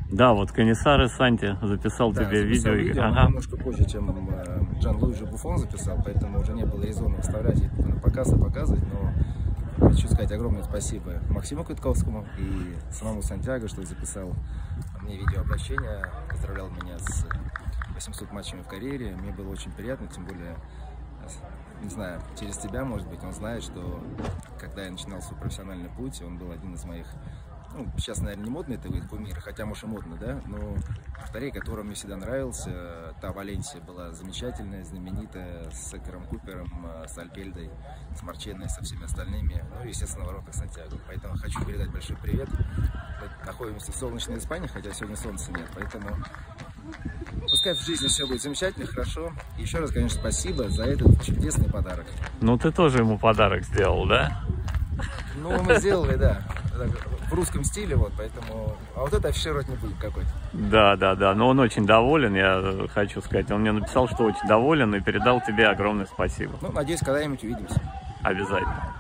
Да, вот Комиссар Санти записал тебе видео. Ага. Немножко позже, чем Джан-Луиджи Буффон записал, поэтому уже не было резона вставлять и на показ и показывать, но хочу сказать огромное спасибо Максиму Квитковскому и самому Сантьяго, что записал мне видеообращение, поздравлял меня с 800 матчами в карьере. Мне было очень приятно, тем более, не знаю, через тебя, может быть, он знает, что когда я начинал свой профессиональный путь, он был один из моих, ну, сейчас, наверное, не модный это кумир, хотя, может, и модно, да, но второй, который мне всегда нравился, та Валенсия была замечательная, знаменитая, с Экером Купером, с Альпельдой, с Марченной, со всеми остальными, ну и, естественно, в воротах Сантьяго. Поэтому хочу передать большой привет. Мы находимся в солнечной Испании, хотя сегодня солнца нет, поэтому пускай в жизни все будет замечательно, хорошо. И еще раз, конечно, спасибо за этот чудесный подарок. Ну, ты тоже ему подарок сделал, да? Ну, мы сделали, да. В русском стиле, вот, поэтому... А вот это афишировать не будем какой-то. Да, да, да. Но он очень доволен, я хочу сказать. Он мне написал, что очень доволен и передал тебе огромное спасибо. Ну, надеюсь, когда-нибудь увидимся. Обязательно.